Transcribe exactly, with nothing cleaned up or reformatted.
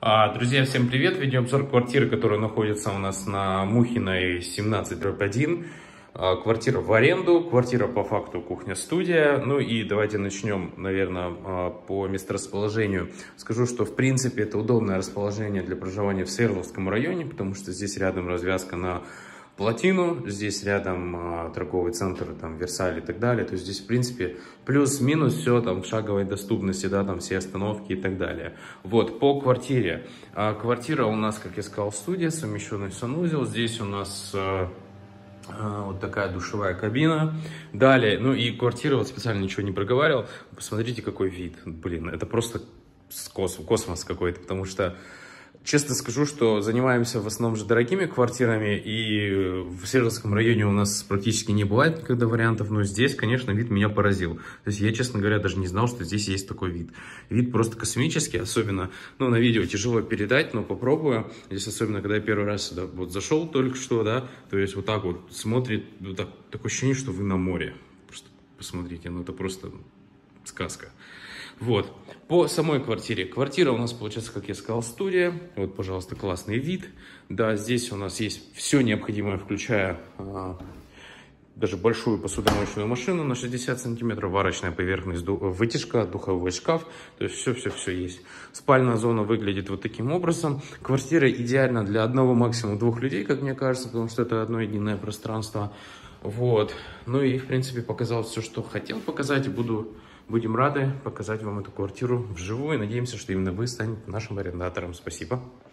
А, Друзья, всем привет! Видеообзор квартиры, которая находится у нас на Мухиной семнадцать дробь один. А, Квартира в аренду, квартира по факту кухня-студия. Ну и давайте начнем, наверное, по месторасположению. Скажу, что в принципе это удобное расположение для проживания в Свердловском районе, потому что здесь рядом развязка на Плотину, здесь рядом а, торговый центр, там, Версаль и так далее. То есть здесь, в принципе, плюс-минус все там в шаговой доступности, да, там все остановки и так далее. Вот, по квартире. А, квартира у нас, как я сказал, студия, совмещенный санузел. Здесь у нас а, а, вот такая душевая кабина. Далее, ну и квартира, вот специально ничего не проговаривал. Посмотрите, какой вид. Блин, это просто космос, космос какой-то, потому что... Честно скажу, что занимаемся в основном же дорогими квартирами, и в Свердловском районе у нас практически не бывает никогда вариантов, но здесь, конечно, вид меня поразил. То есть я, честно говоря, даже не знал, что здесь есть такой вид. Вид просто космический, особенно, ну, на видео тяжело передать, но попробую. Здесь особенно, когда я первый раз сюда вот зашел только что, да, то есть вот так вот смотрит, вот так, такое ощущение, что вы на море. Просто посмотрите, ну это просто сказка. Вот, по самой квартире. Квартира у нас, получается, как я сказал, студия. Вот, пожалуйста, классный вид. Да, здесь у нас есть все необходимое, включая а, даже большую посудомоечную машину на шестьдесят сантиметров, варочная поверхность, вытяжка, духовой шкаф. То есть все-все-все есть. Спальная зона выглядит вот таким образом. Квартира идеальна для одного, максимум двух людей, как мне кажется, потому что это одно единое пространство. Вот. Ну и, в принципе, показал все, что хотел показать. Буду... Будем рады показать вам эту квартиру вживую. Надеемся, что именно вы станете нашим арендатором. Спасибо.